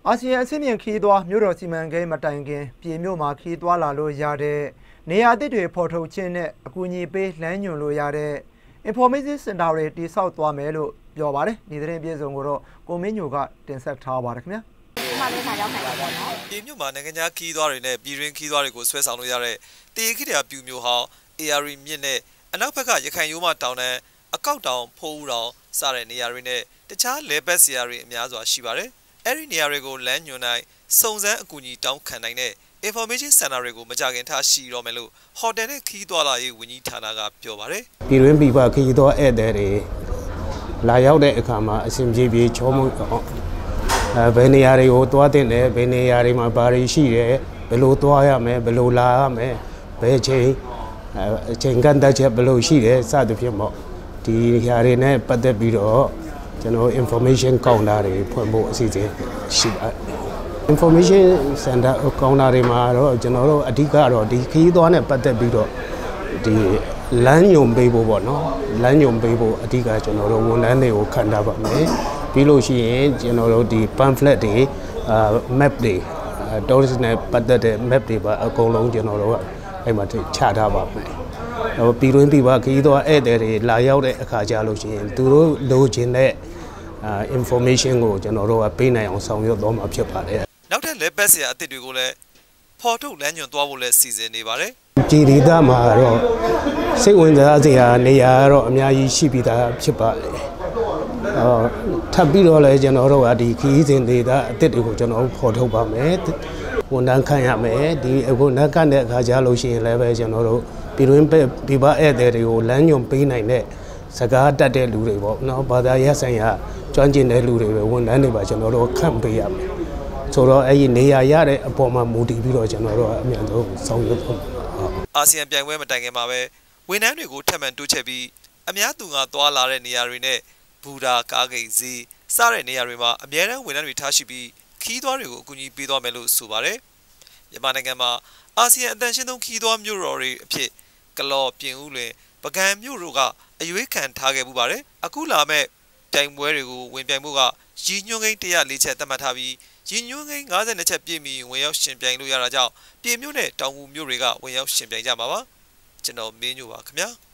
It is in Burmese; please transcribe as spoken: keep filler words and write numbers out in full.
အာဆီယံအဆင့်မြင့်ခီးသွွားမြို့တော်စီမံကိန်းမတိုင်ခင်ပြည်မြို့မှာခီးသွွားလာလို့ရတဲ့နေရာသစ်တွေဖော်ထုတ်ခြင်းနဲ့အကူအညီပေးလမ်းညွှန်လို့ရတဲ့ information center တွေတိစောက်သွားမယ်လို့ပြောပါတယ်ဒီသတင်းပြေဆုံးကိုတော့ကိုမင်းညိုကတင်ဆက်ထားပါတယ်ခင်ဗျာပြည်မြို့မှာနိုင်ငံခြားခီးသွွားတွေနဲ့ပြည်ရင်းခီးသွွားတွေကိုဆွဲဆောင်လို့ရတဲ့တေခိတရာပြူမျိုးဟောင်း A R မြင့်နဲ့အနောက်ဘက်ကရခိုင်ရိုးမတောင်တန်းအကောက်တောင်ဖိုးဦးတောင်စတဲ့နေရာတွေနဲ့တခြားလေဘက်ဆရာတွေအများစွာရှိပါတယ်အဲ့ဒီနေရာတွေကိုလမ်းညွှန်နိုင်စုံစမ်းအကူအညီတောင်းခံနိုင်တဲ့ information center တွေကိုမကြခင်ထားရှိတော့မယ်လို့ဟိုတယ်နဲ့ခီးသွွားလာရေးဝန်ကြီးဌာနကပြောပါတယ်ပြည်တွင်းပြည်ပခီးသွွားဧည့်သည်တွေလာရောက်တဲ့အခါမှာအစဉ်ပြေပြေချောမွေ့အောင်အဲဘယ်နေရာတွေကိုသွားတင်တယ်ဘယ်နေရာတွေမှာဘာတွေရှိတယ်ဘယ်လိုသွားရမယ်ဘယ်လိုလာရမယ်ဘယ်ချိန်အချိန်ကန်တက်ချက်ဘယ်လိုရှိတယ်စသဖြင့်ပေါ့ဒီနေရာတွေနဲ့ပတ်သက်ပြီးတော့ကျွန်တော် information counter တွေဖွင့်ဖို့အစီအစဉ်ရှိပါတယ် information center counter တွေမှာတော့ကျွန်တော်တို့အဓိကတော့ဒီခရီးသွားနဲ့ပတ်သက်ပြီးတော့ဒီလမ်းညွှန်ပေးဖို့ပေါ့နော်လမ်းညွှန်ပေးဖို့အဓိကကျွန်တော်တို့ဝန်ထမ်းတွေကိုခံထားပါမယ်ပြီးလို့ရှိရင်ကျွန်တော်တို့ဒီ pamphlet တွေအာ map တွေ tourist နဲ့ပတ်သက်တဲ့ map တွေပါအကုန်လုံးကျွန်တော်တို့ကအဲ့မှာချထားပါမယ်ဟိုပြည်တွင်းပြည်ပခရီးသွားဧည့်သည်တွေလာရောက်တဲ့အခါကျလို့ရှိရင်သူတို့လိုချင်တဲ့information ကိုကျွန်တော်တို့ကပေးနိုင်အောင်ဆောင်ရွက်သွားမှာဖြစ်ပါတယ်နောက်ထပ်လည်းဘက်ဆရာအသစ်တွေကိုလည်းဖော်ထုတ်လမ်းညွှန်သွားဖို့လည်းစီစဉ်နေပါတယ်ကြည်ဒေသမှာတော့စိတ်ဝင်စားစရာနေရာတော့အများကြီးရှိပြီးသားဖြစ်ပါတယ်အော်ထပ်ပြီးတော့လည်းကျွန်တော်တို့ကဒီခီးစဉ်ဒေသအသစ်တွေကိုကျွန်တော်ဖော်ထုတ်ပါမယ်ဝန်ထမ်းခံရမယ်ဒီအခုနက်ကတဲ့အခါကြားလို့ရှိရင်လည်းပဲကျွန်တော်တို့ပြည်တွင်းပြည်ပဧည့်သည်တွေကိုလမ်းညွှန်ပေးနိုင်တဲ့စကားတတ်တဲ့လူတွေပေါ့နော်ဘာသာရပ်ဆိုင်ရာကျွမ်းကျင်တဲ့လူတွေပဲဝန်ထမ်းတွေပါကျွန်တော်တို့ခန့်ပေးရမယ်ဆိုတော့အဲ့ဒီနေရာရတဲ့အပေါ်မှာမူတည်ပြီးတော့ကျွန်တော်တို့အမြန်ဆုံးဆောင်ရွက်ဖို့အာဆီယံပြိုင်ပွဲမတိုင်ခင်မှာပဲဝန်ထမ်းတွေကိုထပ်မံတိုးချဲ့ပြီးအများသူငါသွားလာတဲ့နေရာတွေနဲ့ဘူဒါကားဂိတ်ဈေးစတဲ့နေရာတွေမှာအများတန်းဝန်ထမ်းတွေထားရှိပြီးခီးသွွားတွေကိုအကူအညီပေးသွားမယ်လို့ဆိုပါတယ်မြန်မာနိုင်ငံမှာအာဆီယံအတန်ရှင်းဆုံးခီးသွွားမြို့တော်တွေအဖြစ်ကလော်ပြင်ဦးလွင်ပကံမြို့တို့ကအရွေးခံထားခဲ့မှုပါတယ်အခုလာမဲ့တိုင်ပွဲတွေကိုဝင်ပြိုင်မှုကရည်ညွှန်းကိန်းတစ်ရာလေးချက်သတ်မှတ်ထားပြီးရည်ညွှန်းကိန်းငါးဆယ်နှစ်ချက်ပြည့်မီဝင်ရောက်ရှင်ပြိုင်လို့ရတာကြောင့်ပြည်မြို့နဲ့တောင်ငူမြို့တွေကဝင်ရောက်ရှင်ပြိုင်ကြမှာပါကျွန်တော်မင်းညိုပါခင်ဗျာ